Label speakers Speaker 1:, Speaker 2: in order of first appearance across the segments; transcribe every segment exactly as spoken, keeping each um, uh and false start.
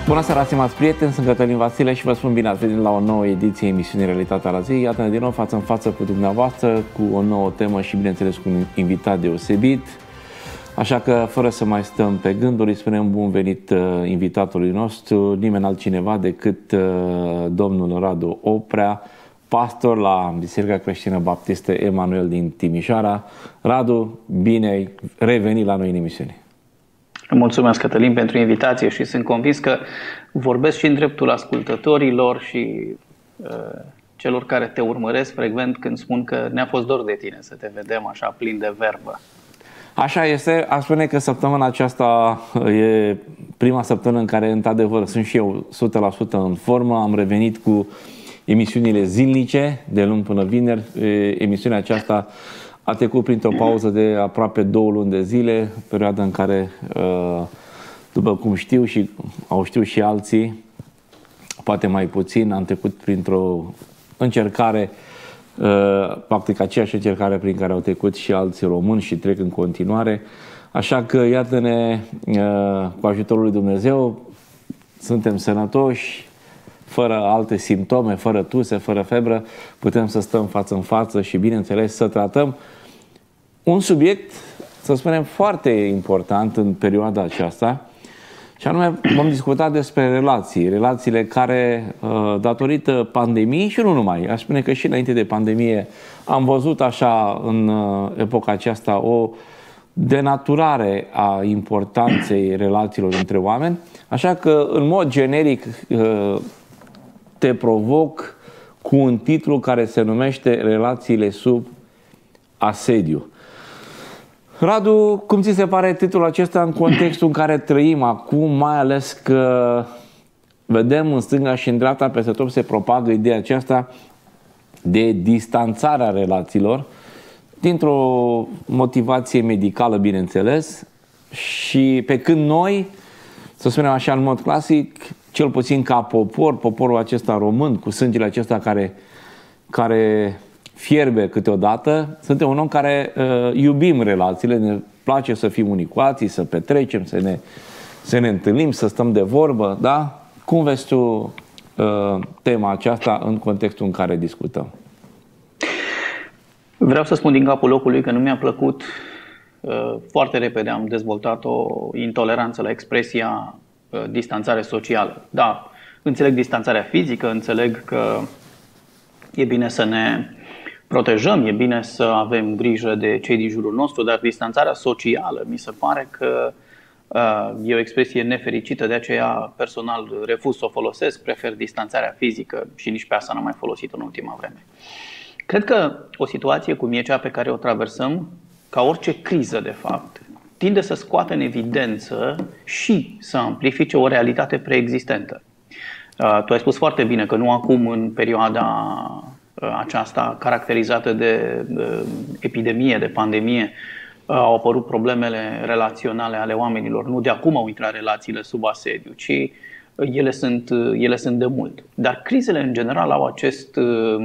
Speaker 1: Bună seara, stimați prieteni, sunt Cătălin Vasile și vă spun bine ați venit la o nouă ediție emisiunii Realitatea la zi. Iată-ne din nou față în față cu dumneavoastră, cu o nouă temă și, bineînțeles, cu un invitat deosebit. Așa că, fără să mai stăm pe gânduri, îi spunem bun venit uh, invitatului nostru, nimeni altcineva decât uh, domnul Radu Oprea, pastor la Biserica Creștină Baptistă Emanuel din Timișoara. Radu, bine ai revenit la noi în emisiune.
Speaker 2: Mulțumesc, Cătălin, pentru invitație și sunt convins că vorbesc și în dreptul ascultătorilor și uh, celor care te urmăresc frecvent când spun că ne-a fost dor de tine să te vedem așa plin de verbă.
Speaker 1: Așa este, aș spune că săptămâna aceasta e prima săptămână în care, într-adevăr, sunt și eu o sută la sută în formă. Am revenit cu emisiunile zilnice, de luni până vineri. Emisiunea aceasta a trecut printr-o pauză de aproape două luni de zile, perioada în care, după cum știu și au știut și alții, poate mai puțin, am trecut printr-o încercare, practic aceeași încercare prin care au trecut și alții români și trec în continuare. Așa că, iată-ne, cu ajutorul lui Dumnezeu, suntem sănătoși, fără alte simptome, fără tuse, fără febră, putem să stăm față în față și, bineînțeles, să tratăm un subiect, să spunem, foarte important în perioada aceasta, și anume vom discuta despre relații, relațiile care, datorită pandemiei și nu numai, aș spune că și înainte de pandemie am văzut așa în epoca aceasta o denaturare a importanței relațiilor între oameni, așa că în mod generic te provoc cu un titlu care se numește Relațiile sub asediu. Radu, cum ți se pare titlul acesta în contextul în care trăim acum, mai ales că vedem în stânga și în dreapta peste tot se propagă ideea aceasta de distanțarea relațiilor dintr-o motivație medicală, bineînțeles, și pe când noi, să spunem așa în mod clasic, cel puțin ca popor, poporul acesta român, cu sângele acesta care, care fierbe câteodată, suntem un om care uh, iubim relațiile, ne place să fim unii cu alții, să petrecem, să ne, să ne întâlnim, să stăm de vorbă, da? Cum vezi tu uh, tema aceasta în contextul în care discutăm?
Speaker 2: Vreau să spun din capul locului că nu mi-a plăcut, uh, foarte repede am dezvoltat o intoleranță la expresia uh, distanțare socială. Da, înțeleg distanțarea fizică, înțeleg că e bine să ne protejăm, e bine să avem grijă de cei din jurul nostru, dar distanțarea socială mi se pare că uh, e o expresie nefericită, de aceea personal refuz să o folosesc, prefer distanțarea fizică și nici pe asta n-am mai folosit în ultima vreme. Cred că o situație cum e cea pe care o traversăm, ca orice criză de fapt, tinde să scoată în evidență și să amplifice o realitate preexistentă. Uh, tu ai spus foarte bine că nu acum în perioada aceasta caracterizată de epidemie, de pandemie, au apărut problemele relaționale ale oamenilor. Nu de acum au intrat relațiile sub asediu, ci ele sunt, ele sunt de mult. Dar crizele în general au acest,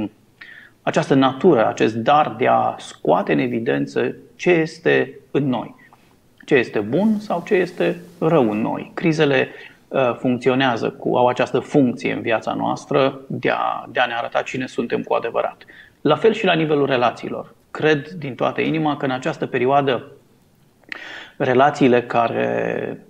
Speaker 2: această natură, acest dar de a scoate în evidență ce este în noi. Ce este bun sau ce este rău în noi. Crizele funcționează, cu, au această funcție în viața noastră de a, de a ne arăta cine suntem cu adevărat. La fel și la nivelul relațiilor. Cred din toată inima că în această perioadă relațiile care,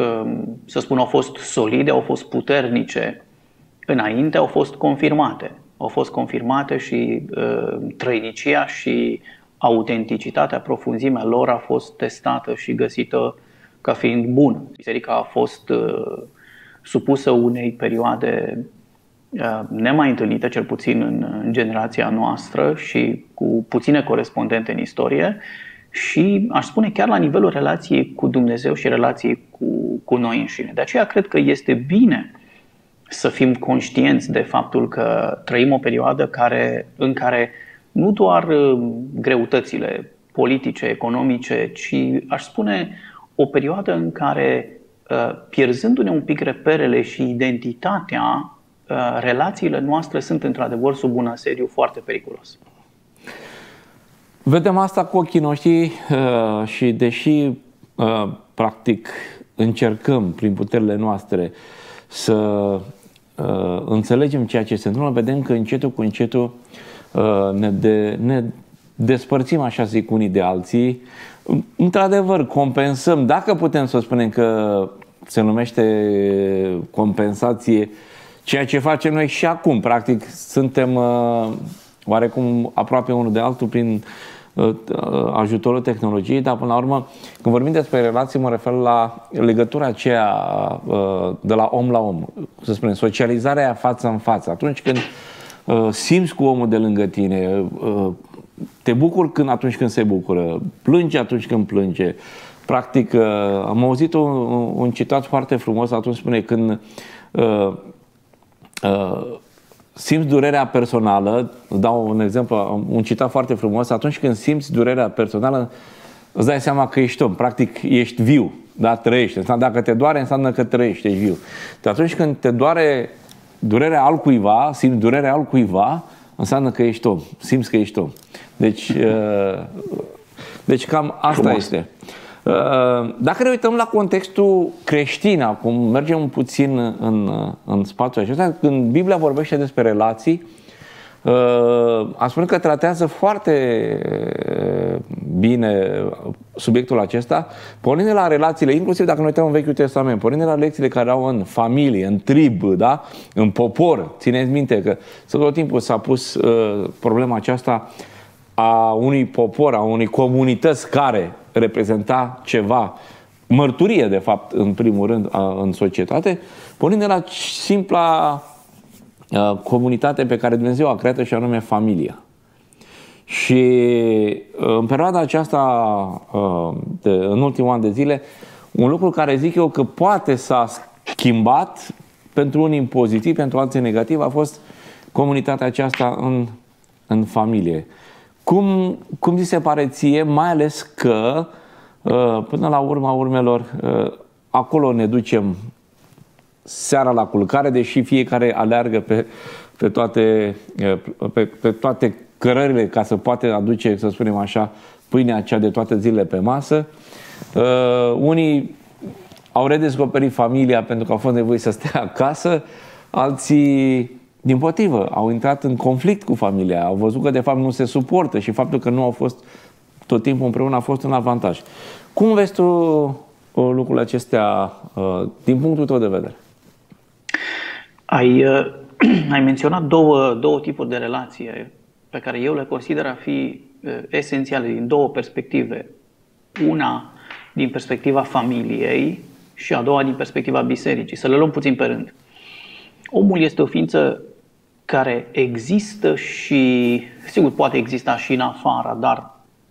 Speaker 2: să spun, au fost solide, au fost puternice înainte, au fost confirmate. Au fost confirmate și uh, trăinicia și autenticitatea, profunzimea lor a fost testată și găsită ca fiind bună. Biserica a fost uh, supusă unei perioade uh, nemai întâlnite, cel puțin în, în generația noastră și cu puține corespondente în istorie și, aș spune, chiar la nivelul relației cu Dumnezeu și relației cu, cu noi înșine. De aceea cred că este bine să fim conștienți de faptul că trăim o perioadă care, în care nu doar greutățile politice, economice, ci, aș spune, o perioadă în care, pierzându-ne un pic reperele și identitatea, relațiile noastre sunt într-adevăr sub un asediu foarte periculos.
Speaker 1: Vedem asta cu ochii noștri și deși practic încercăm prin puterile noastre să uh, înțelegem ceea ce se întâmplă, vedem că încetul cu încetul uh, ne, de, ne despărțim, așa zic, unii de alții. Într-adevăr, compensăm, dacă putem să spunem că se numește compensație, ceea ce facem noi și acum. Practic, suntem uh, oarecum aproape unul de altul prin uh, ajutorul tehnologiei, dar până la urmă, când vorbim despre relații, mă refer la legătura aceea uh, de la om la om, să spunem, socializarea față în față. Atunci când uh, simți cu omul de lângă tine, uh, te bucuri când, atunci când se bucură, plângi atunci când plânge. Practic, uh, am auzit un, un citat foarte frumos, atunci spune, când uh, uh, simți durerea personală, dau un exemplu, un citat foarte frumos, atunci când simți durerea personală, îți dai seama că ești om, practic ești viu, da? Trăiești. Dacă te doare, înseamnă că trăiești, ești viu. Dar atunci când te doare durerea altcuiva, simți durerea altcuiva, înseamnă că ești om, simți că ești om. Deci, uh, deci cam asta frumos. Este. Dacă ne uităm la contextul creștin, acum mergem puțin în, în spațiul acesta, când Biblia vorbește despre relații, a spune că tratează foarte bine subiectul acesta, pornind de la relațiile, inclusiv dacă ne uităm în Vechiul Testament, pornind de la lecțiile care au în familie, în trib, da? În popor. Țineți minte că tot timpul s-a pus uh, problema aceasta a unui popor, a unei comunități care reprezenta ceva, mărturie de fapt în primul rând în societate, pornind de la simpla comunitate pe care Dumnezeu a creat-o și anume familia. Și în perioada aceasta, de, în ultimul an de zile, un lucru care zic eu că poate s-a schimbat pentru unii în pozitiv, pentru alții în negativ, a fost comunitatea aceasta în, în familie. Cum, cum ți se pare ție, mai ales că până la urma urmelor acolo ne ducem seara la culcare, deși fiecare aleargă pe, pe, toate, pe, pe toate cărările ca să poate aduce, să spunem așa, pâinea cea de toate zilele pe masă. Unii au redescoperit familia pentru că au fost nevoie să stea acasă, alții dimpotrivă, au intrat în conflict cu familia, au văzut că de fapt nu se suportă și faptul că nu au fost tot timpul împreună a fost un avantaj. Cum vezi tu lucrurile acestea din punctul tău de vedere?
Speaker 2: Ai, ai menționat două, două tipuri de relație pe care eu le consider a fi esențiale din două perspective. Una din perspectiva familiei și a doua din perspectiva bisericii. Să le luăm puțin pe rând. Omul este o ființă care există și, sigur, poate exista și în afara, dar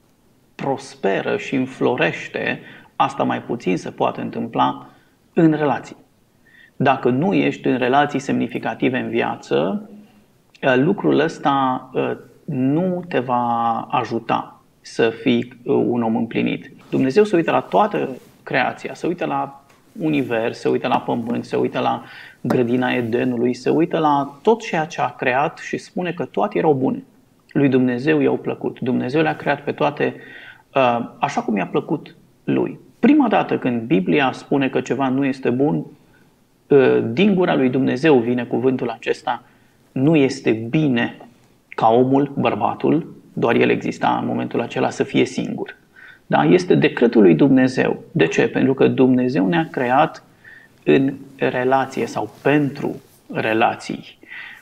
Speaker 2: prosperă și înflorește, asta mai puțin se poate întâmpla în relații. Dacă nu ești în relații semnificative în viață, lucrul ăsta nu te va ajuta să fii un om împlinit. Dumnezeu se uită la toată creația, se uită la univers, se uită la pământ, se uită la grădina Edenului, se uită la tot ceea ce a creat și spune că toate erau bune. Lui Dumnezeu i-au plăcut. Dumnezeu le-a creat pe toate uh, așa cum i-a plăcut lui. Prima dată când Biblia spune că ceva nu este bun, uh, din gura lui Dumnezeu vine cuvântul acesta: nu este bine ca omul, bărbatul, doar el exista în momentul acela, să fie singur. Da? Este decretul lui Dumnezeu. De ce? Pentru că Dumnezeu ne-a creat în relație sau pentru relații.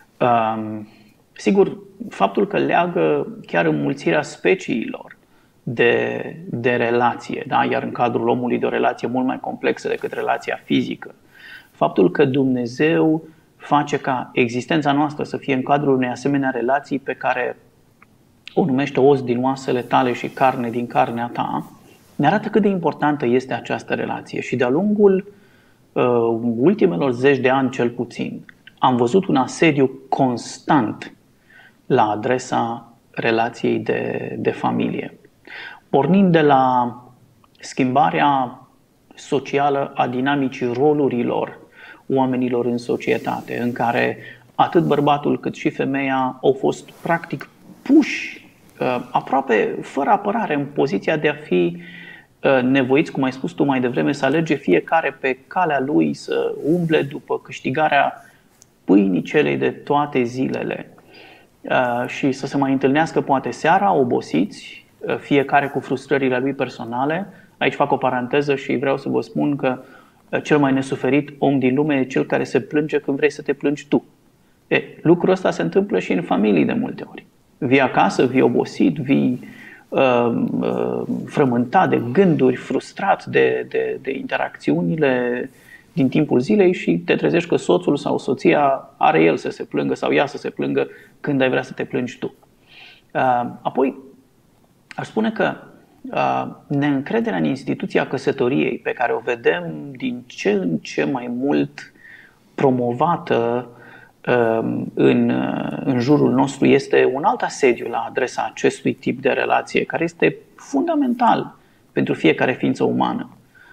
Speaker 2: Um, sigur, faptul că leagă chiar înmulțirea speciilor de, de relație, da? Iar în cadrul omului de o relație mult mai complexă decât relația fizică. Faptul că Dumnezeu face ca existența noastră să fie în cadrul unei asemenea relații pe care o numește os din oasele tale și carne din carnea ta, ne arată cât de importantă este această relație. Și de-a lungul uh, ultimelor zeci de ani cel puțin, am văzut un asediu constant la adresa relației de, de familie. Pornind de la schimbarea socială a dinamicii rolurilor oamenilor în societate, în care atât bărbatul cât și femeia au fost practic puși aproape fără apărare în poziția de a fi nevoiți, cum ai spus tu mai devreme, să alerge fiecare pe calea lui, să umble după câștigarea pâinii celei de toate zilele și să se mai întâlnească poate seara, obosiți, fiecare cu frustrările lui personale. Aici fac o paranteză și vreau să vă spun că cel mai nesuferit om din lume e cel care se plânge când vrei să te plângi tu. E, lucrul ăsta se întâmplă și în familii de multe ori. Vii acasă, vii obosit, vii uh, uh, frământat de gânduri, frustrat de, de, de interacțiunile din timpul zilei și te trezești că soțul sau soția are el să se plângă sau ea să se plângă când ai vrea să te plângi tu. Uh, apoi, aș spune că uh, neîncrederea în instituția căsătoriei, pe care o vedem din ce în ce mai mult promovată În, în jurul nostru, este un alt asediu la adresa acestui tip de relație, care este fundamental pentru fiecare ființă umană.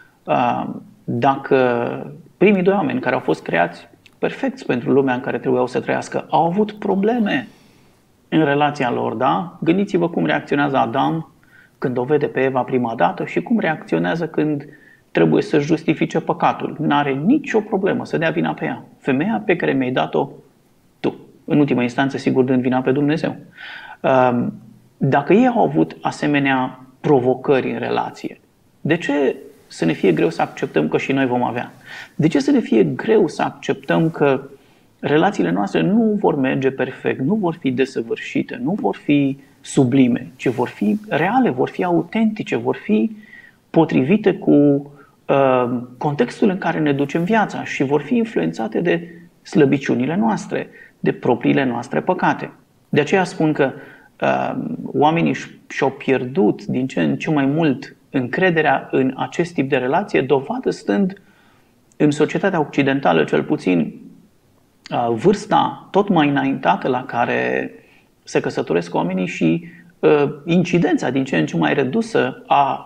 Speaker 2: Dacă primii doi oameni care au fost creați perfecți pentru lumea în care trebuiau să trăiască au avut probleme în relația lor, da? Gândiți-vă cum reacționează Adam când o vede pe Eva prima dată și cum reacționează când trebuie să justifice păcatul. N-are nicio problemă să dea vina pe ea. Femeia pe care mi-ai dat-o tu. În ultima instanță, sigur, dând vina pe Dumnezeu. Dacă ei au avut asemenea provocări în relație, de ce să ne fie greu să acceptăm că și noi vom avea? De ce să ne fie greu să acceptăm că relațiile noastre nu vor merge perfect, nu vor fi desăvârșite, nu vor fi sublime, ci vor fi reale, vor fi autentice, vor fi potrivite cu uh, contextul în care ne ducem viața și vor fi influențate de slăbiciunile noastre, de propriile noastre păcate. De aceea spun că uh, oamenii și-au pierdut din ce în ce mai mult încrederea în acest tip de relație, dovadă stând în societatea occidentală, cel puțin uh, vârsta tot mai înaintată la care se căsătoresc oamenii și uh, incidența din ce în ce mai redusă a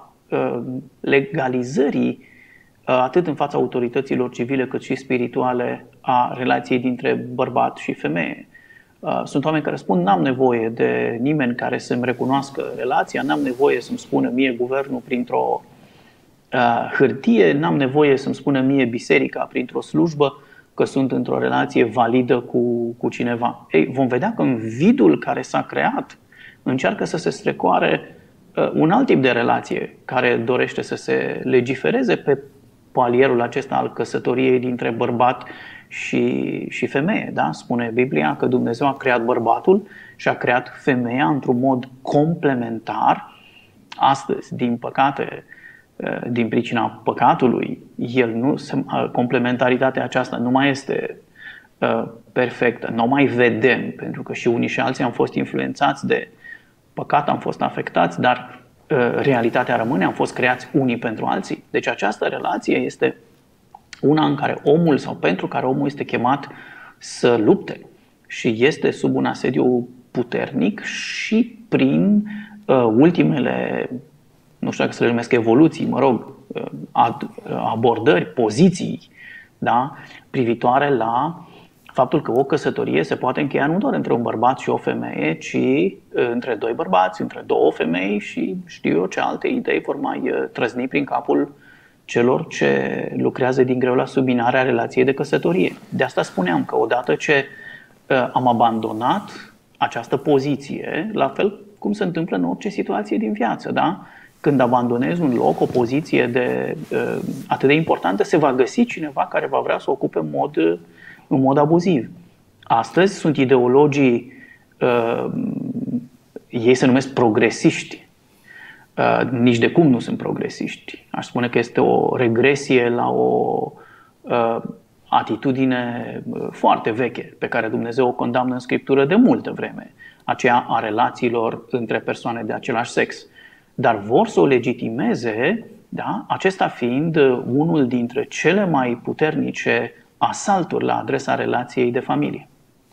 Speaker 2: legalizării atât în fața autorităților civile cât și spirituale a relației dintre bărbat și femeie. Sunt oameni care spun: n-am nevoie de nimeni care să-mi recunoască relația, n-am nevoie să-mi spună mie guvernul printr-o hârtie, n-am nevoie să-mi spună mie biserica printr-o slujbă că sunt într-o relație validă cu, cu cineva. Ei, vom vedea că în vidul care s-a creat încearcă să se strecoare un alt tip de relație care dorește să se legifereze pe palierul acesta al căsătoriei dintre bărbat și, și femeie. Da? Spune Biblia că Dumnezeu a creat bărbatul și a creat femeia într-un mod complementar. Astăzi, din păcate, din pricina păcatului, el nu, complementaritatea aceasta nu mai este perfectă, nu o mai vedem, pentru că și unii și alții am fost influențați de păcat, am fost afectați, dar uh, realitatea rămâne, am fost creați unii pentru alții. Deci această relație este una în care omul, sau pentru care omul este chemat să lupte și este sub un asediu puternic și prin uh, ultimele, nu știu dacă să le numesc evoluții, mă rog, uh, ad, abordări, poziții, da, privitoare la faptul că o căsătorie se poate încheia nu doar între un bărbat și o femeie, ci între doi bărbați, între două femei și știu eu ce alte idei vor mai trăzni prin capul celor ce lucrează din greu la subminarea relației de căsătorie. De asta spuneam că odată ce am abandonat această poziție, la fel cum se întâmplă în orice situație din viață, da? Când abandonezi un loc, o poziție de, atât de importantă, se va găsi cineva care va vrea să o ocupe în mod în mod abuziv. Astăzi sunt ideologii, uh, ei se numesc progresiști. Uh, nici de cum nu sunt progresiști. Aș spune că este o regresie la o uh, atitudine foarte veche pe care Dumnezeu o condamnă în Scriptură de multă vreme, aceea a relațiilor între persoane de același sex. Dar vor să o legitimeze, da? Acesta fiind unul dintre cele mai puternice asalturi la adresa relației de familie.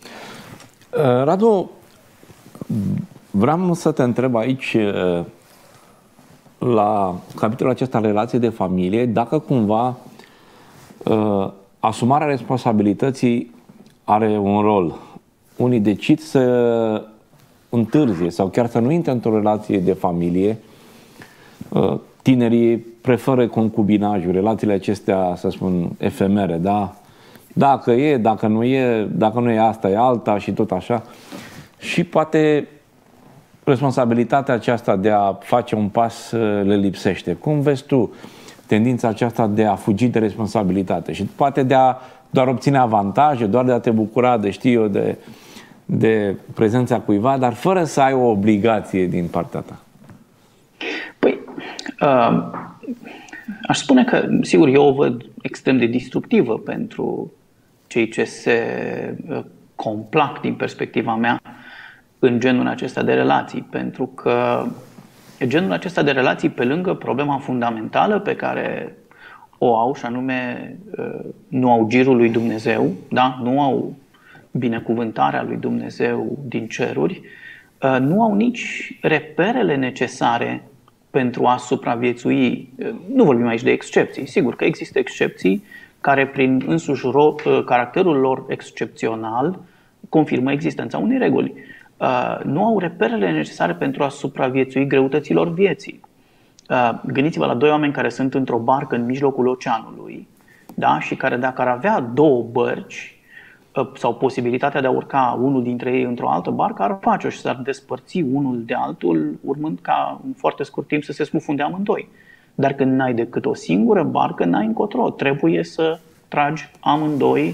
Speaker 1: Radu, vreau să te întreb aici, la capitolul acesta relație de familie, dacă cumva asumarea responsabilității are un rol. Unii decid să întârzie sau chiar să nu intre într-o relație de familie tinerii preferă concubinajul, relațiile acestea, să spun, efemere, da? Dacă e, dacă nu e, dacă nu e asta, e alta și tot așa. Și poate responsabilitatea aceasta de a face un pas le lipsește. Cum vezi tu tendința aceasta de a fugi de responsabilitate și poate de a doar obține avantaje, doar de a te bucura de, știu eu, de, de prezența cuiva, dar fără să ai o obligație din partea ta?
Speaker 2: Păi, uh, aș spune că, sigur, eu o văd extrem de destructivă pentru cei ce se uh, complac din perspectiva mea în genul acesta de relații, pentru că genul acesta de relații, pe lângă problema fundamentală pe care o au, și anume nu au girul lui Dumnezeu, da? Nu au binecuvântarea lui Dumnezeu din ceruri, nu au nici reperele necesare pentru a supraviețui. Nu vorbim aici de excepții, sigur că există excepții care prin însuși caracterul lor excepțional confirmă existența unei reguli. Nu au reperele necesare pentru a supraviețui greutăților vieții. Gândiți-vă la doi oameni care sunt într-o barcă în mijlocul oceanului, da? Și care dacă ar avea două bărci sau posibilitatea de a urca unul dintre ei într-o altă barcă, ar face-o și s-ar despărți unul de altul, urmând ca în foarte scurt timp să se scufunde amândoi. Dar când n-ai decât o singură barcă, n-ai încotro. Trebuie să tragi amândoi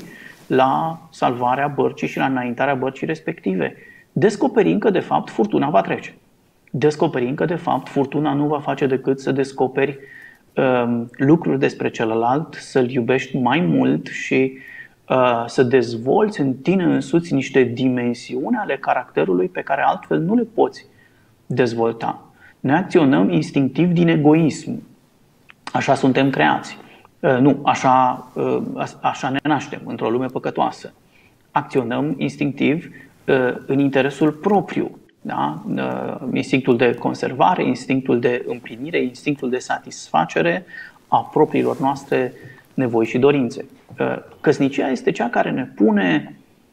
Speaker 2: la salvarea bărcii și la înaintarea bărcii respective. Descoperind că, de fapt, furtuna va trece. Descoperind că, de fapt, furtuna nu va face decât să descoperi uh, lucruri despre celălalt, să-l iubești mai mult și uh, să dezvolți în tine însuți niște dimensiuni ale caracterului pe care altfel nu le poți dezvolta. Noi acționăm instinctiv din egoism. Așa suntem creați. Uh, nu, așa, uh, așa ne naștem, într-o lume păcătoasă. Acționăm instinctiv în interesul propriu, da? Instinctul de conservare, instinctul de împlinire, instinctul de satisfacere a propriilor noastre nevoi și dorințe. Căsnicia este cea care ne pune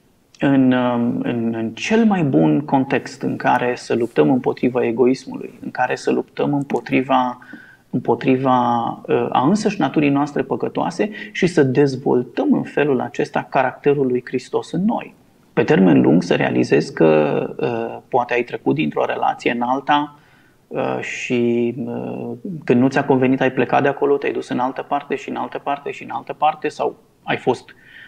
Speaker 2: în, în, în cel mai bun context în care să luptăm împotriva egoismului, în care să luptăm împotriva, împotriva a însăși naturii noastre păcătoase și să dezvoltăm în felul acesta caracterul lui Hristos în noi. Pe termen lung să realizezi că uh, poate ai trecut dintr-o relație în alta uh, și uh, când nu ți-a convenit ai plecat de acolo, te-ai dus în altă parte și în altă parte și în altă parte sau ai fost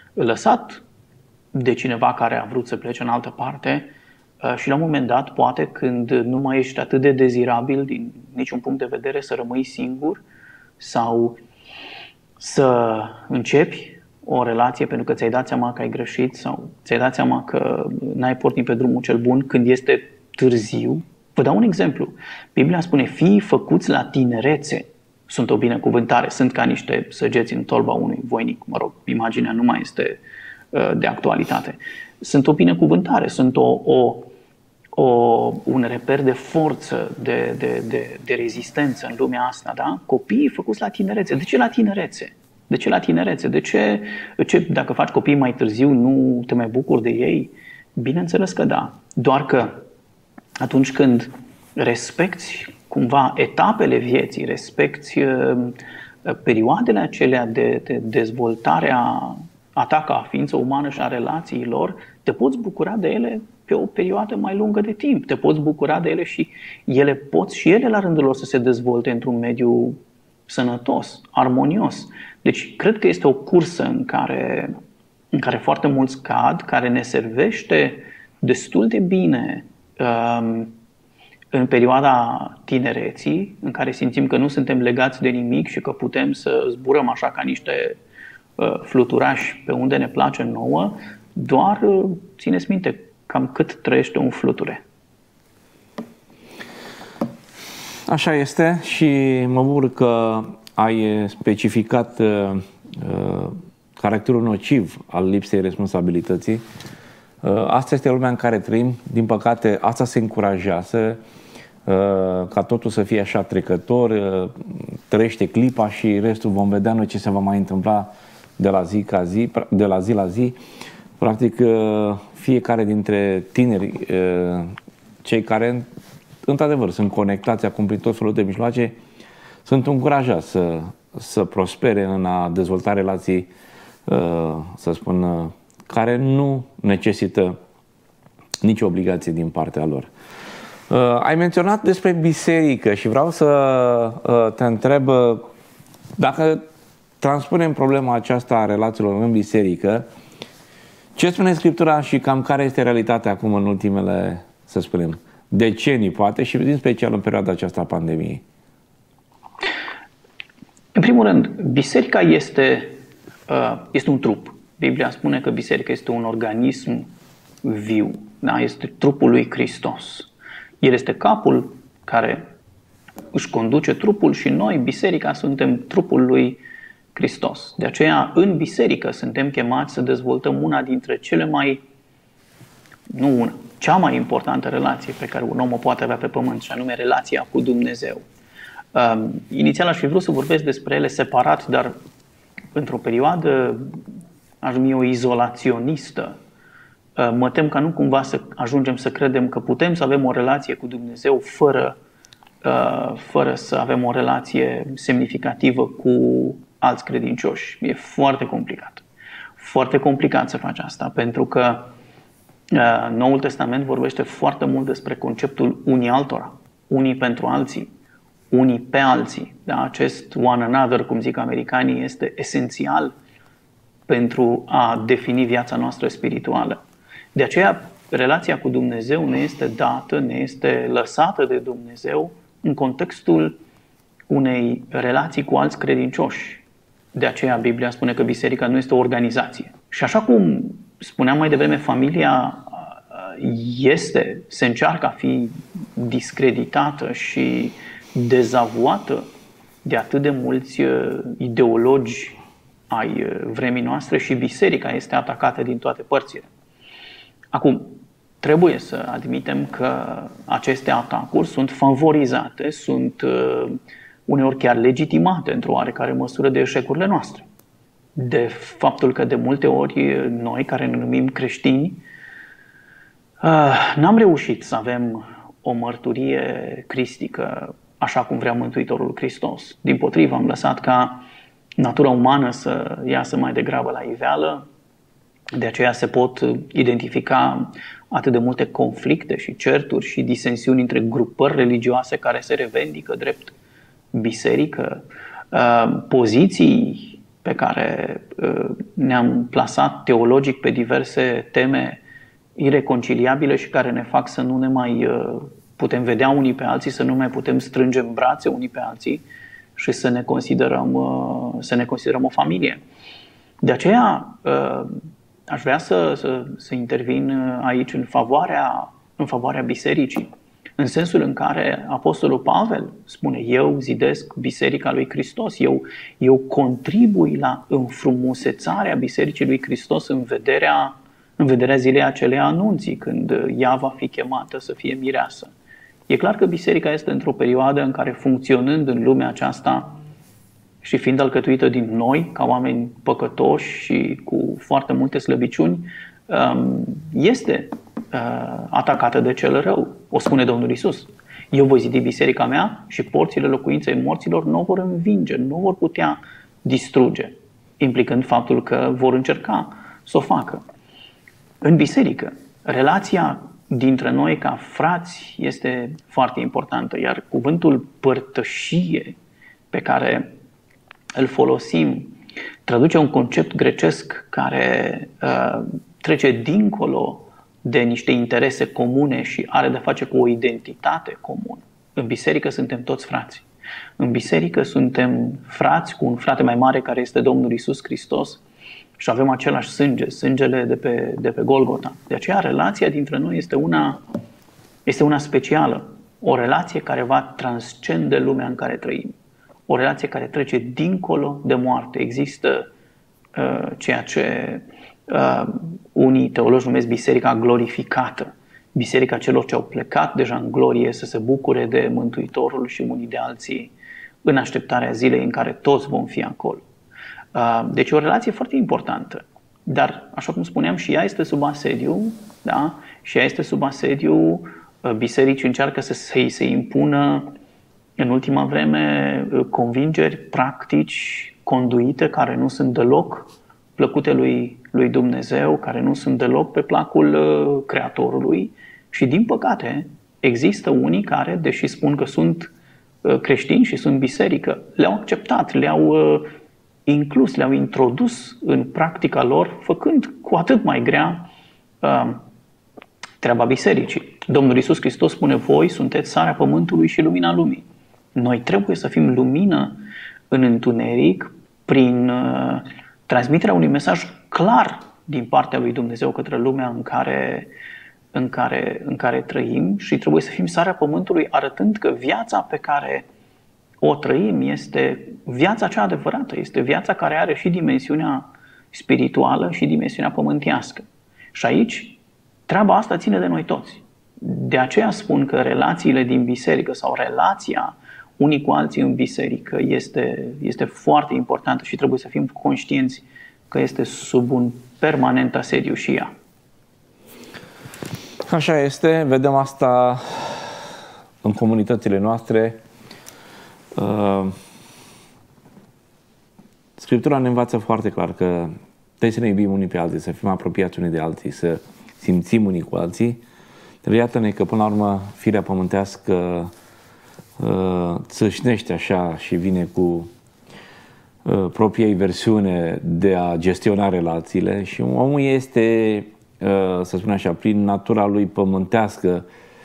Speaker 2: lăsat de cineva care a vrut să plece în altă parte uh, și la un moment dat, poate când nu mai ești atât de dezirabil din niciun punct de vedere să rămâi singur sau să începi o relație pentru că ți-ai dat seama că ai greșit sau ți-ai dat seama că n-ai pornit pe drumul cel bun când este târziu. Vă dau un exemplu. Biblia spune, fiii făcuți la tinerețe sunt o binecuvântare, sunt ca niște săgeți în tolba unui voinic. Mă rog, imaginea nu mai este uh, de actualitate. Sunt o binecuvântare, sunt o, o, o, un reper de forță, de, de, de, de rezistență în lumea asta. Da? Copiii făcuți la tinerețe. De ce la tinerețe? De ce la tinerețe? De ce, ce dacă faci copii mai târziu nu te mai bucuri de ei? Bineînțeles că da. Doar că atunci când respecti cumva etapele vieții, respecti uh, perioadele acelea de, de dezvoltare a, a ta ca ființă umană și a relațiilor, te poți bucura de ele pe o perioadă mai lungă de timp. Te poți bucura de ele și ele pot și ele la rândul lor să se dezvolte într-un mediu sănătos, armonios. Deci cred că este o cursă în care, în care foarte mulți cad, care ne servește destul de bine um, în perioada tinereții, în care simțim că nu suntem legați de nimic și că putem să zburăm așa ca niște uh, fluturași pe unde ne place nouă, doar uh, țineți minte cam cât trăiește un fluture.
Speaker 1: Așa este și mă bucur că ai specificat uh, uh, caracterul nociv al lipsei responsabilității. Uh, asta este lumea în care trăim. Din păcate, asta se încurajează uh, ca totul să fie așa trecător, uh, trăiește clipa și restul vom vedea noi ce se va mai întâmpla de la zi, ca zi, de la, zi la zi. Practic, uh, fiecare dintre tineri, uh, cei care într-adevăr sunt conectați acum prin tot felul de mijloace, sunt încurajați să, să prospere în a dezvolta relații, să spun, care nu necesită nici obligație din partea lor. Ai menționat despre biserică și vreau să te întreb dacă transpunem problema aceasta a relațiilor în biserică, ce spune Scriptura și cam care este realitatea acum în ultimele, să spunem, decenii poate și în special în perioada aceasta a pandemiei?
Speaker 2: În primul rând, biserica este, este un trup. Biblia spune că biserica este un organism viu, da? Este trupul lui Hristos. El este capul care își conduce trupul și noi, biserica, suntem trupul lui Hristos. De aceea, în biserică suntem chemați să dezvoltăm una dintre cele mai, nu una, cea mai importantă relație pe care un om o poate avea pe pământ, și anume relația cu Dumnezeu. Uh, inițial aș fi vrut să vorbesc despre ele separat, dar într-o perioadă, aș numi o izolaționistă, uh, mă tem ca nu cumva să ajungem să credem că putem să avem o relație cu Dumnezeu fără, uh, fără să avem o relație semnificativă cu alți credincioși. E foarte complicat. Foarte complicat să faci asta, pentru că uh, Noul Testament vorbește foarte mult despre conceptul unii altora, unii pentru alții, unii pe alții. Da? Acest one another, cum zic americanii, este esențial pentru a defini viața noastră spirituală. De aceea, relația cu Dumnezeu ne este dată, ne este lăsată de Dumnezeu în contextul unei relații cu alți credincioși. De aceea Biblia spune că biserica nu este o organizație. Și așa cum spuneam mai devreme, familia este, se încearcă a fi discreditată și dezavuată de atât de mulți ideologi ai vremii noastre, și biserica este atacată din toate părțile. Acum, trebuie să admitem că aceste atacuri sunt favorizate, sunt uneori chiar legitimate într-o oarecare măsură de eșecurile noastre. De faptul că de multe ori noi, care ne numim creștini, n-am reușit să avem o mărturie cristică așa cum vrea Mântuitorul Hristos. Dimpotrivă, am lăsat ca natura umană să iasă mai degrabă la iveală. De aceea se pot identifica atât de multe conflicte și certuri și disensiuni între grupări religioase care se revendică drept biserică, poziții pe care ne-am plasat teologic pe diverse teme ireconciliabile și care ne fac să nu ne mai putem vedea unii pe alții, să nu mai putem strânge în brațe unii pe alții și să ne considerăm, să ne considerăm o familie. De aceea aș vrea să, să, să intervin aici în favoarea, în favoarea bisericii, în sensul în care Apostolul Pavel spune: eu zidesc biserica lui Hristos, eu, eu contribui la înfrumusețarea bisericii lui Hristos în vederea, în vederea zilei acelei anunții, când ea va fi chemată să fie mireasă. E clar că biserica este într-o perioadă în care, funcționând în lumea aceasta și fiind alcătuită din noi, ca oameni păcătoși și cu foarte multe slăbiciuni, este atacată de cel rău. O spune Domnul Iisus: eu voi zidi biserica mea și porțile locuinței morților nu o vor învinge, nu o vor putea distruge, implicând faptul că vor încerca să o facă. În biserică, relația dintre noi ca frați este foarte importantă, iar cuvântul părtășie pe care îl folosim traduce un concept grecesc care uh, trece dincolo de niște interese comune și are de face cu o identitate comună. În biserică suntem toți frați. În biserică suntem frați cu un frate mai mare care este Domnul Iisus Hristos și avem același sânge, sângele de pe, de pe Golgota. De aceea relația dintre noi este una, este una specială. O relație care va transcende lumea în care trăim. O relație care trece dincolo de moarte. Există uh, ceea ce uh, unii teologi numesc biserica glorificată. Biserica celor ce au plecat deja în glorie să se bucure de Mântuitorul și unii de alții în așteptarea zilei în care toți vom fi acolo. Deci o relație foarte importantă, dar, așa cum spuneam, și ea este sub asediu, da? Și ea este sub asediu, bisericii încearcă să se, se impună în ultima vreme convingeri, practici conduite care nu sunt deloc plăcute lui, lui Dumnezeu, care nu sunt deloc pe placul uh, Creatorului și, din păcate, există unii care, deși spun că sunt uh, creștini și sunt biserică, le-au acceptat, le-au uh, inclus, le-au introdus în practica lor, făcând cu atât mai grea uh, treaba bisericii. Domnul Iisus Hristos spune: voi sunteți sarea pământului și lumina lumii. Noi trebuie să fim lumină în întuneric prin uh, transmiterea unui mesaj clar din partea lui Dumnezeu către lumea în care, în care, în care trăim și trebuie să fim sarea pământului, arătând că viața pe care o trăim este viața cea adevărată, este viața care are și dimensiunea spirituală și dimensiunea pământească. Și aici treaba asta ține de noi toți. De aceea spun că relațiile din biserică sau relația unii cu alții în biserică este, este foarte importantă și trebuie să fim conștienți că este sub un permanent asediu și ea.
Speaker 1: Așa este, vedem asta în comunitățile noastre. Scriptura ne învață foarte clar că trebuie să ne iubim unii pe alții, să fim apropiați unii de alții, să simțim unii cu alții. Dar iată-ne că până la urmă firea pământească țâșnește așa și vine cu propria versiune de a gestiona relațiile și omul este, să spun așa, prin natura lui pământească,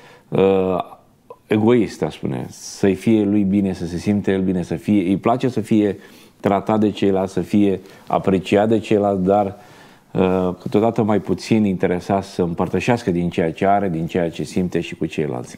Speaker 1: egoist, aș spune, să-i fie lui bine, să se simte el bine, să fie, îi place să fie tratat de ceilalți, să fie apreciat de ceilalți, dar câteodată mai puțin interesat să împărtășească din ceea ce are, din ceea ce simte și cu ceilalți.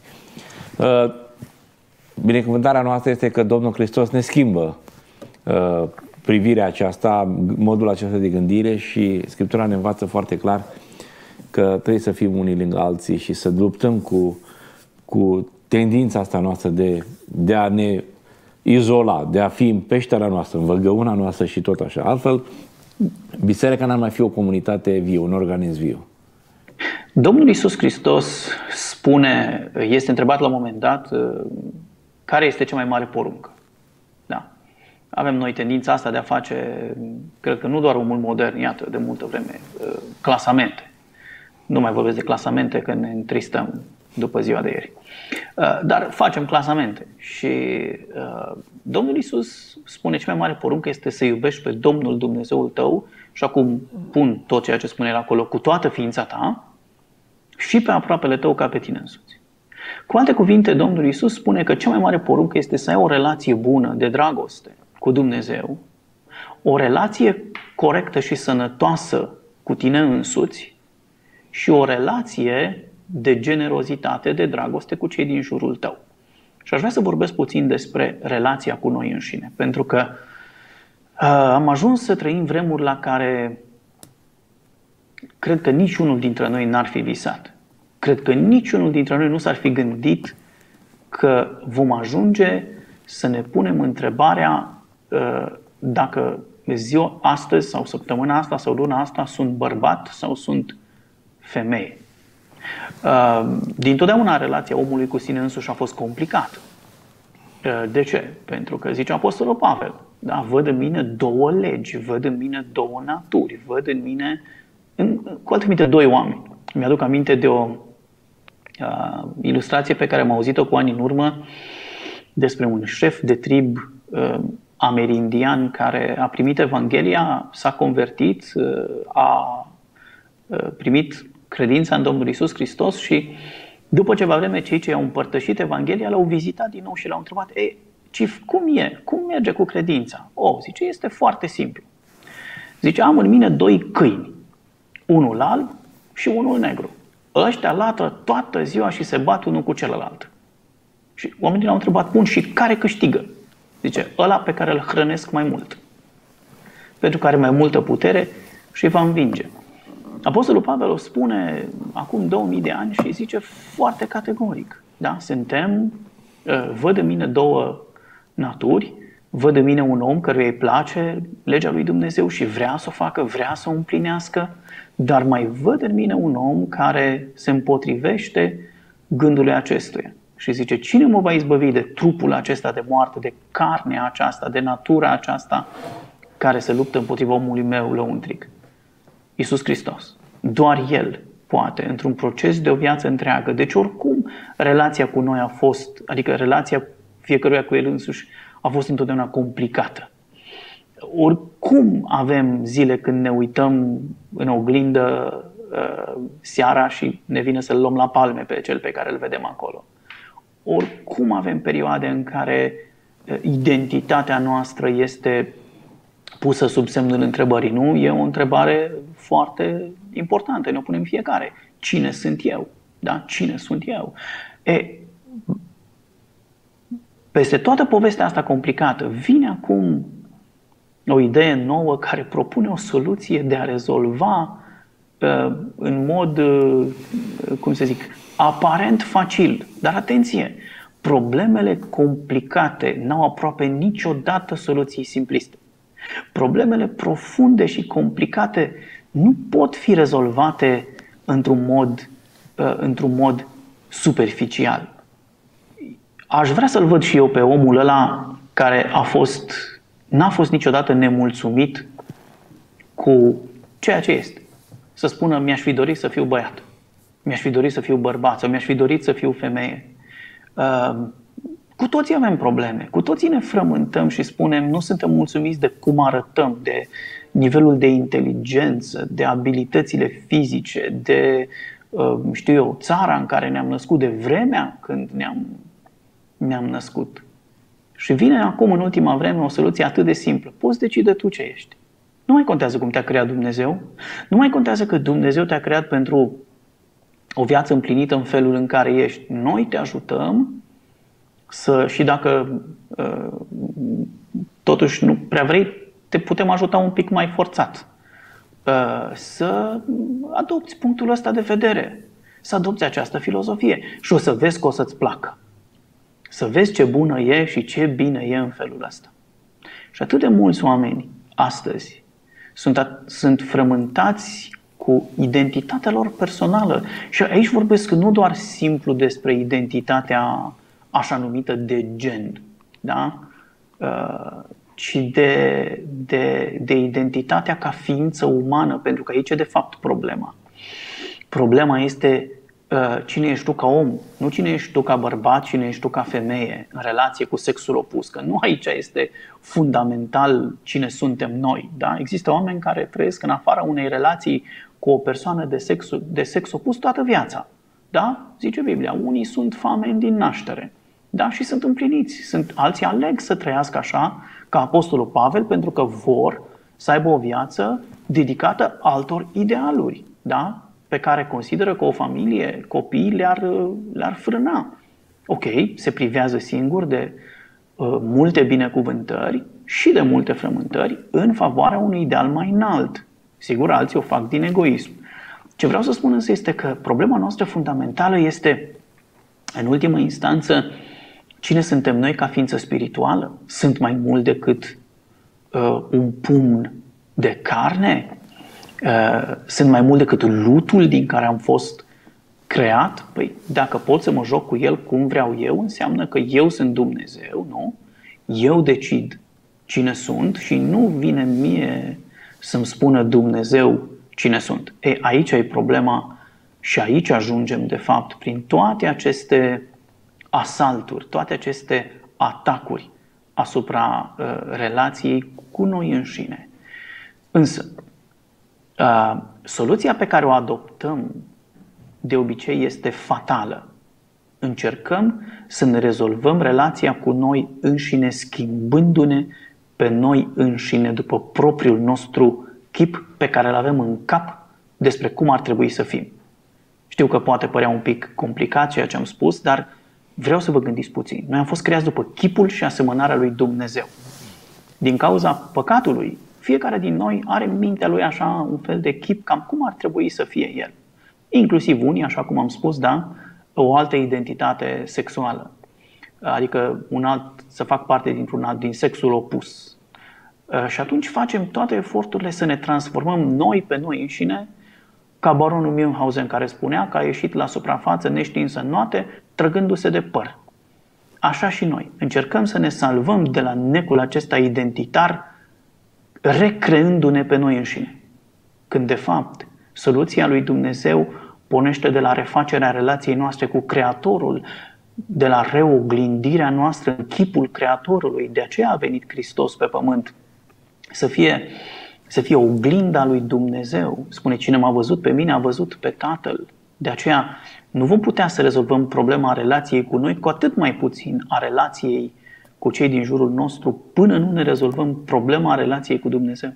Speaker 1: Binecuvântarea noastră este că Domnul Hristos ne schimbă uh, privirea aceasta, modul acesta de gândire și Scriptura ne învață foarte clar că trebuie să fim unii lângă alții și să luptăm cu, cu tendința asta noastră de, de a ne izola, de a fi în peștera noastră, în văgăuna noastră și tot așa. Altfel, biserica n-ar mai fi o comunitate vie, un organism viu.
Speaker 2: Domnul Iisus Hristos spune, este întrebat la un moment dat, care este cea mai mare poruncă? Da. Avem noi tendința asta de a face, cred că nu doar omul modern, iată, de multă vreme, clasamente. Nu mai vorbesc de clasamente, că ne întristăm după ziua de ieri. Dar facem clasamente și Domnul Iisus spune cea mai mare poruncă este să iubești pe Domnul Dumnezeul tău și acum pun tot ceea ce spune el acolo cu toată ființa ta și pe aproapele tău ca pe tine însuți. Cu alte cuvinte, Domnul Iisus spune că cea mai mare poruncă este să ai o relație bună de dragoste cu Dumnezeu, o relație corectă și sănătoasă cu tine însuți și o relație de generozitate, de dragoste cu cei din jurul tău. Și aș vrea să vorbesc puțin despre relația cu noi înșine, pentru că uh, am ajuns să trăim vremuri la care cred că niciunul dintre noi n-ar fi visat. Cred că niciunul dintre noi nu s-ar fi gândit că vom ajunge să ne punem întrebarea uh, dacă ziua astăzi sau săptămâna asta sau luna asta sunt bărbat sau sunt femeie. Uh, dintotdeauna relația omului cu sine însuși a fost complicată. Uh, de ce? Pentru că zice Apostolul Pavel, da, văd în mine două legi, văd în mine două naturi, văd în mine, în, cu alte cuvinte, doi oameni. Mi-aduc aminte de o uh, ilustrație pe care am auzit-o cu ani în urmă despre un șef de trib uh, amerindian care a primit Evanghelia, s-a convertit, uh, a uh, primit credința în Domnul Iisus Hristos și după ceva vreme cei ce i-au împărtășit Evanghelia l-au vizitat din nou și l-au întrebat: ei, Cif, cum e? Cum merge cu credința? O, zice, este foarte simplu. Zice, am în mine doi câini, unul alb și unul negru. Ăștia latră toată ziua și se bat unul cu celălalt. Și oamenii l-au întrebat: bun, și care câștigă? Zice, ăla pe care îl hrănesc mai mult. Pentru că are mai multă putere și va învinge. Apostolul Pavel o spune acum două mii de ani și zice foarte categoric. Da? Suntem, văd în mine două naturi, văd în mine un om căruia îi place legea lui Dumnezeu și vrea să o facă, vrea să o împlinească, dar mai văd în mine un om care se împotrivește gândului acestuia. și zice: cine mă va izbăvi de trupul acesta de moarte, de carnea aceasta, de natura aceasta care se luptă împotriva omului meu lăuntric? Iisus Hristos. Doar El poate, într-un proces de o viață întreagă. Deci oricum relația cu noi a fost, adică relația fiecăruia cu El însuși a fost întotdeauna complicată. Oricum avem zile când ne uităm în oglindă uh, seara și ne vine să-l luăm la palme pe cel pe care îl vedem acolo. Oricum avem perioade în care uh, identitatea noastră este pusă sub semnul întrebării. Nu? E o întrebare foarte importantă, ne-o punem fiecare. Cine sunt eu? Da? Cine sunt eu? E, peste toată povestea asta complicată vine acum o idee nouă care propune o soluție de a rezolva uh, în mod, uh, cum să zic, aparent facil. Dar atenție, problemele complicate n-au aproape niciodată soluții simpliste. Problemele profunde și complicate nu pot fi rezolvate într-un mod, uh, într-un mod superficial. Aș vrea să-l văd și eu pe omul ăla care a fost, n-a fost niciodată nemulțumit cu ceea ce este. Să spună: mi-aș fi dorit să fiu băiat, mi-aș fi dorit să fiu bărbat sau mi-aș fi dorit să fiu femeie. Uh, Cu toții avem probleme, cu toții ne frământăm și spunem: nu suntem mulțumiți de cum arătăm, de nivelul de inteligență, de abilitățile fizice, de, știu eu, țara în care ne-am născut, de vremea când ne-am, ne-am născut. Și vine acum, în ultima vreme, o soluție atât de simplă. Poți decide tu ce ești. Nu mai contează cum te-a creat Dumnezeu, nu mai contează că Dumnezeu te-a creat pentru o viață împlinită în felul în care ești. Noi te ajutăm să, și dacă uh, totuși nu prea vrei, te putem ajuta un pic mai forțat. Uh, să adopți punctul ăsta de vedere, să adopți această filozofie și o să vezi că o să-ți placă. Să vezi ce bună e și ce bine e în felul ăsta. Și atât de mulți oameni astăzi sunt, sunt frământați cu identitatea lor personală. Și aici vorbesc nu doar simplu despre identitatea așa numită de gen, da? Uh, ci de, de, de identitatea ca ființă umană, pentru că aici e de fapt problema. Problema este uh, cine ești tu ca om, nu cine ești tu ca bărbat, cine ești tu ca femeie, în relație cu sexul opus, că nu aici este fundamental cine suntem noi. Da? Există oameni care trăiesc în afara unei relații cu o persoană de sex, de sex opus toată viața. Da? Zice Biblia, unii sunt fameni din naștere. Da? Și sunt împliniți. Sunt, alții aleg să trăiască așa, ca Apostolul Pavel, pentru că vor să aibă o viață dedicată altor idealuri, da? Pe care consideră că o familie, copiii le-ar, le-ar frâna. Ok, se privează singur de uh, multe binecuvântări și de multe frământări în favoarea unui ideal mai înalt. Sigur, alții o fac din egoism. Ce vreau să spun însă este că problema noastră fundamentală este, în ultimă instanță, cine suntem noi ca ființă spirituală? Sunt mai mult decât uh, un pumn de carne? Uh, sunt mai mult decât lutul din care am fost creat? Păi, dacă pot să mă joc cu el cum vreau eu, înseamnă că eu sunt Dumnezeu, nu? Eu decid cine sunt și nu vine mie să-mi spună Dumnezeu cine sunt. E, aici e problema și aici ajungem, de fapt, prin toate aceste asalturi, toate aceste atacuri asupra uh, relației cu noi înșine. Însă, uh, soluția pe care o adoptăm de obicei este fatală. Încercăm să ne rezolvăm relația cu noi înșine, schimbându-ne pe noi înșine după propriul nostru chip pe care îl avem în cap despre cum ar trebui să fim. Știu că poate părea un pic complicat ceea ce am spus, dar vreau să vă gândiți puțin. Noi am fost creați după chipul și asemănarea lui Dumnezeu. Din cauza păcatului, fiecare din noi are în mintea lui așa un fel de chip cam cum ar trebui să fie el. Inclusiv unii, așa cum am spus, da, o altă identitate sexuală. Adică un alt, să fac parte dintr-un alt, din sexul opus. Și atunci facem toate eforturile să ne transformăm noi pe noi înșine ca baronul Münchhausen, care spunea că a ieșit la suprafață neștiinsă în noapte, trăgându-se de păr. Așa și noi. Încercăm să ne salvăm de la necul acesta identitar, recreându-ne pe noi înșine. Când, de fapt, soluția lui Dumnezeu pornește de la refacerea relației noastre cu Creatorul, de la reoglindirea noastră în chipul Creatorului. De aceea a venit Hristos pe pământ, să fie, să fie oglinda lui Dumnezeu. Spune, cine m-a văzut pe mine, a văzut pe Tatăl. De aceea nu vom putea să rezolvăm problema relației cu noi, cu atât mai puțin a relației cu cei din jurul nostru, până nu ne rezolvăm problema relației cu Dumnezeu.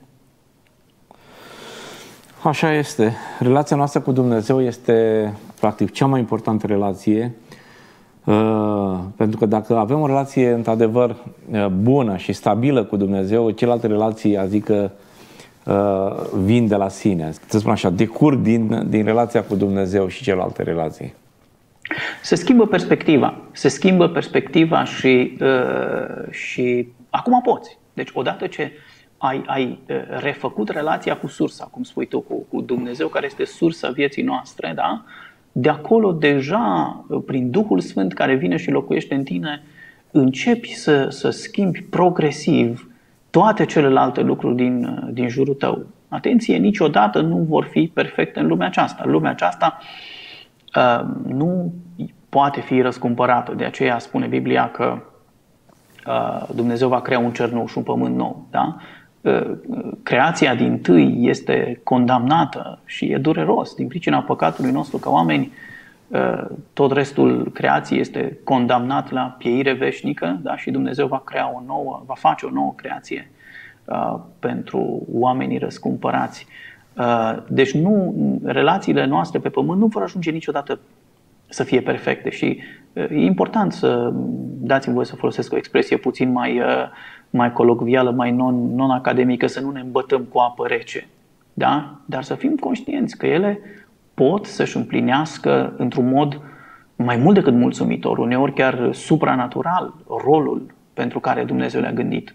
Speaker 1: Așa este. Relația noastră cu Dumnezeu este practic cea mai importantă relație, pentru că dacă avem o relație într-adevăr bună și stabilă cu Dumnezeu, celelalte relații, adică, vin de la sine. Să spun așa, decurg din, din relația cu Dumnezeu și celelalte relații.
Speaker 2: Se schimbă perspectiva. Se schimbă perspectiva și, uh, și acum poți. Deci odată ce ai, ai refăcut relația cu sursa, cum spui tu, cu, cu Dumnezeu, care este sursa vieții noastre, da? De acolo deja, prin Duhul Sfânt care vine și locuiește în tine, începi să, să schimbi progresiv toate celelalte lucruri din, din jurul tău. Atenție, niciodată nu vor fi perfecte în lumea aceasta. Lumea aceasta uh, nu poate fi răscumpărată. De aceea spune Biblia că uh, Dumnezeu va crea un cer nou și un pământ nou. Da? Uh, creația dintâi este condamnată și e dureros din pricina păcatului nostru ca oameni. Uh, tot restul creației este condamnat la pieire veșnică, da? Și Dumnezeu va crea o nouă, va face o nouă creație uh, pentru oamenii răscumpărați. Uh, deci nu, relațiile noastre pe pământ nu vor ajunge niciodată să fie perfecte și uh, e important să, dați-mi voie să folosesc o expresie puțin mai, uh, mai colocvială, mai non, non-academică, să nu ne îmbătăm cu apă rece, da? Dar să fim conștienți că ele pot să-și împlinească într-un mod mai mult decât mulțumitor, uneori chiar supranatural, rolul pentru care Dumnezeu le-a gândit.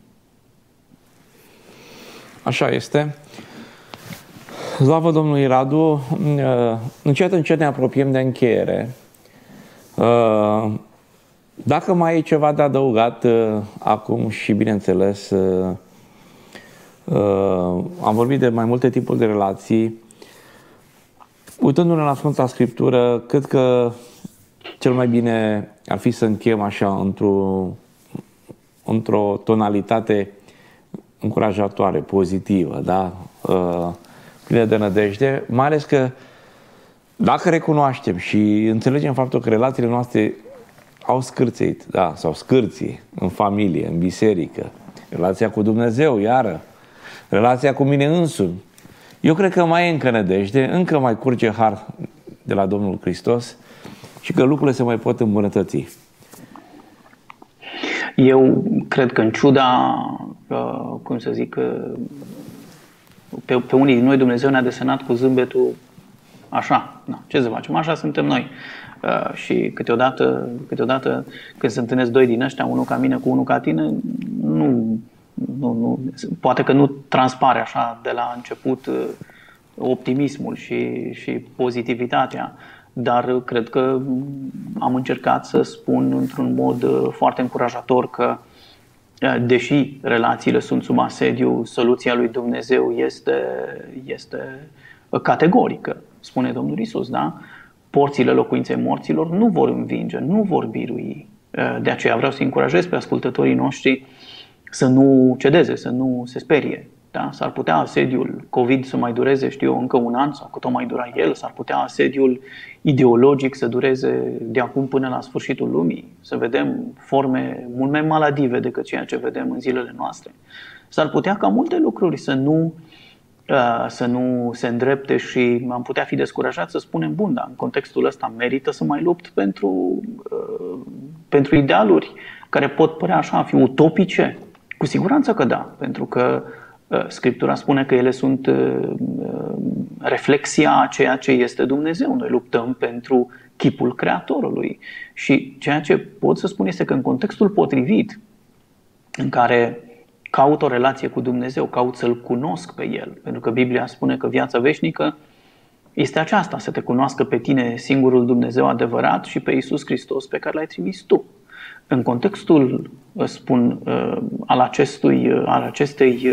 Speaker 1: Așa este. Slavă Domnului Radu, încet, încet ne apropiem de încheiere. Dacă mai e ceva de adăugat acum și, bineînțeles, am vorbit de mai multe tipuri de relații. Uitându-ne la Sfânta Scriptură, cred că cel mai bine ar fi să încheiem așa într-o, într-o tonalitate încurajatoare, pozitivă, da? Plină de nădejde, mai ales că dacă recunoaștem și înțelegem faptul că relațiile noastre au scârțit, da, sau scârții în familie, în biserică, relația cu Dumnezeu, iară, relația cu mine însumi, eu cred că mai e încă nădejde, încă mai curge har de la Domnul Hristos și că lucrurile se mai pot îmbunătăți.
Speaker 2: Eu cred că în ciuda, cum să zic, pe, pe unii din noi Dumnezeu ne-a desenat cu zâmbetul așa. Na, ce să facem? Așa suntem noi. Și câteodată, câteodată când se întâlnesc doi din ăștia, unul ca mine cu unul ca tine, nu... Nu, nu, poate că nu transpare așa de la început optimismul și, și pozitivitatea, dar cred că am încercat să spun într-un mod foarte încurajator că, deși relațiile sunt sub asediu, soluția lui Dumnezeu este, este categorică, spune Domnul Iisus, da? Porțile locuinței morților nu vor învinge, nu vor birui. De aceea vreau să încurajez pe ascultătorii noștri să nu cedeze, să nu se sperie. Da? S-ar putea asediul COVID să mai dureze, știu eu, încă un an sau cât o mai dura el, s-ar putea asediul ideologic să dureze de acum până la sfârșitul lumii, să vedem forme mult mai maladive decât ceea ce vedem în zilele noastre. S-ar putea ca multe lucruri să nu, uh, să nu se îndrepte și am putea fi descurajat să spunem, bun, dar în contextul ăsta merită să mai lupt pentru, uh, pentru idealuri care pot părea așa a fi utopice. Cu siguranță că da, pentru că uh, Scriptura spune că ele sunt uh, reflexia a ceea ce este Dumnezeu. Noi luptăm pentru chipul Creatorului. Și ceea ce pot să spun este că în contextul potrivit, în care caut o relație cu Dumnezeu, caut să-L cunosc pe El, pentru că Biblia spune că viața veșnică este aceasta, să te cunoască pe tine, singurul Dumnezeu adevărat, și pe Iisus Hristos pe care l-ai trimis tu. În contextul, spun, al, acestui, al acestei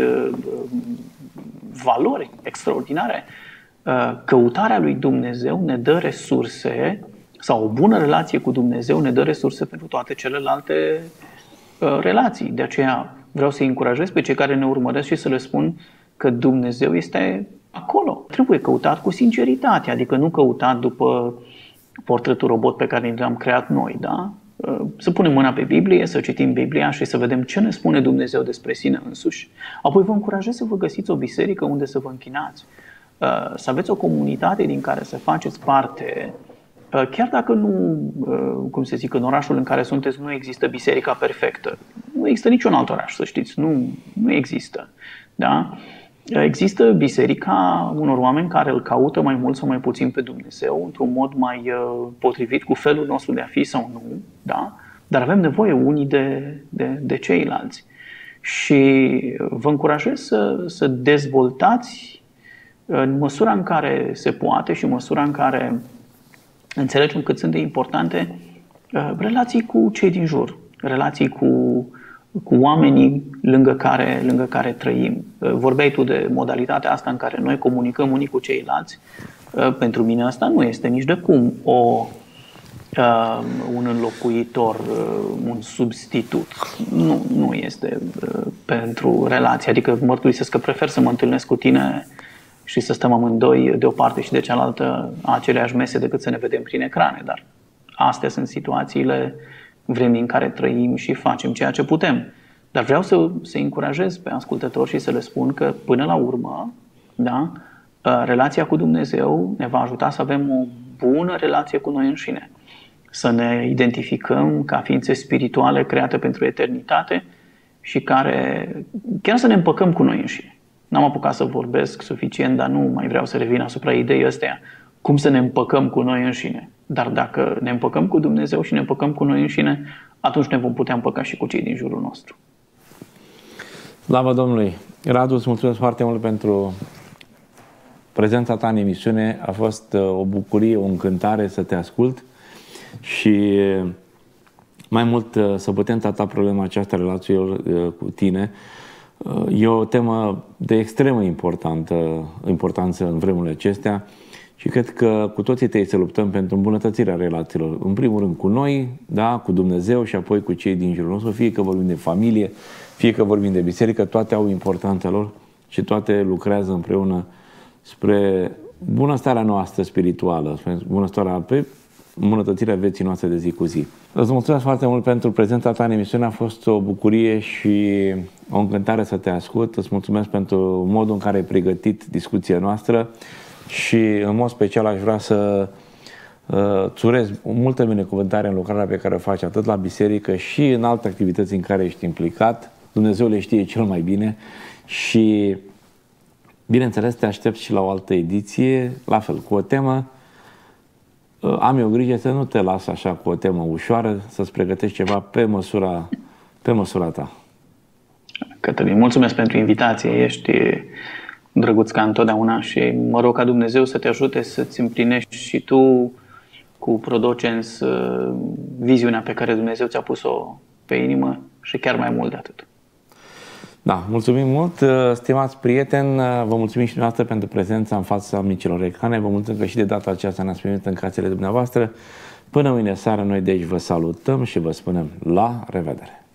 Speaker 2: valori extraordinare, căutarea lui Dumnezeu ne dă resurse, sau o bună relație cu Dumnezeu ne dă resurse pentru toate celelalte relații. De aceea vreau să-i încurajez pe cei care ne urmăresc și să le spun că Dumnezeu este acolo. Trebuie căutat cu sinceritate, adică nu căutat după portretul robot pe care l-am creat noi, da? Să punem mâna pe Biblie, să citim Biblia și să vedem ce ne spune Dumnezeu despre sine însuși. Apoi vă încurajez să vă găsiți o biserică unde să vă închinați, să aveți o comunitate din care să faceți parte, chiar dacă nu, cum se zic, în orașul în care sunteți nu există biserica perfectă. Nu există niciun alt oraș, să știți, nu, nu există. Da? Există biserica unor oameni care îl caută mai mult sau mai puțin pe Dumnezeu, într-un mod mai potrivit cu felul nostru de a fi sau nu, da? Dar avem nevoie unii de, de, de ceilalți. Și vă încurajez să, să dezvoltați în măsura în care se poate și în măsura în care înțelegem cât sunt de importante relații cu cei din jur, relații cu cu oamenii lângă care, lângă care trăim. Vorbeai tu de modalitatea asta în care noi comunicăm unii cu ceilalți. Pentru mine asta nu este nici de cum o, un înlocuitor, un substitut. Nu, nu este pentru relație. Adică mărturisesc că prefer să mă întâlnesc cu tine și să stăm amândoi de o parte și de cealaltă a aceleași mese decât să ne vedem prin ecrane. Dar astea sunt situațiile vremii în care trăim și facem ceea ce putem. Dar vreau să, să încurajez pe ascultători și să le spun că până la urmă, da, relația cu Dumnezeu ne va ajuta să avem o bună relație cu noi înșine. Să ne identificăm ca ființe spirituale create pentru eternitate și care chiar să ne împăcăm cu noi înșine. N-am apucat să vorbesc suficient, dar nu mai vreau să revin asupra ideii astea. Cum să ne împăcăm cu noi înșine. Dar dacă ne împăcăm cu Dumnezeu și ne împăcăm cu noi înșine, atunci ne vom putea împăca și cu cei din jurul nostru.
Speaker 1: Slavă Domnului! Radu, îți mulțumesc foarte mult pentru prezența ta în emisiune. A fost o bucurie, o încântare să te ascult și mai mult să putem trata problema aceasta relațiilor cu tine. E o temă de extremă importantă, importanță în vremurile acestea. Și cred că cu toții trebuie să luptăm pentru îmbunătățirea relațiilor. În primul rând cu noi, da, cu Dumnezeu și apoi cu cei din jurul nostru, fie că vorbim de familie, fie că vorbim de biserică, toate au importanța lor și toate lucrează împreună spre bunăstarea noastră spirituală, spre bunăstarea pe îmbunătățirea vieții noastre de zi cu zi. Îți mulțumesc foarte mult pentru prezența ta în emisiune, a fost o bucurie și o încântare să te ascult. Îți mulțumesc pentru modul în care ai pregătit discuția noastră. Și în mod special aș vrea să îți urez multă binecuvântare în lucrarea pe care o faci atât la biserică și în alte activități în care ești implicat. Dumnezeu le știe cel mai bine și bineînțeles te aștept și la o altă ediție, la fel, cu o temă. Am eu grijă să nu te las așa cu o temă ușoară, să-ți pregătești ceva pe măsura, pe măsura ta.
Speaker 2: Cătălin, mulțumesc pentru invitație, ești drăguț ca întotdeauna și mă rog ca Dumnezeu să te ajute să-ți împlinești și tu cu Prodocens viziunea pe care Dumnezeu ți-a pus-o pe inimă și chiar mai mult de atât.
Speaker 1: Da, mulțumim mult, stimați prieteni, vă mulțumim și dumneavoastră pentru prezența în fața micilor ecrane, vă mulțumim că și de data aceasta ne-ați primit în casele dumneavoastră. Până mâine seară, noi de aici vă salutăm și vă spunem la revedere!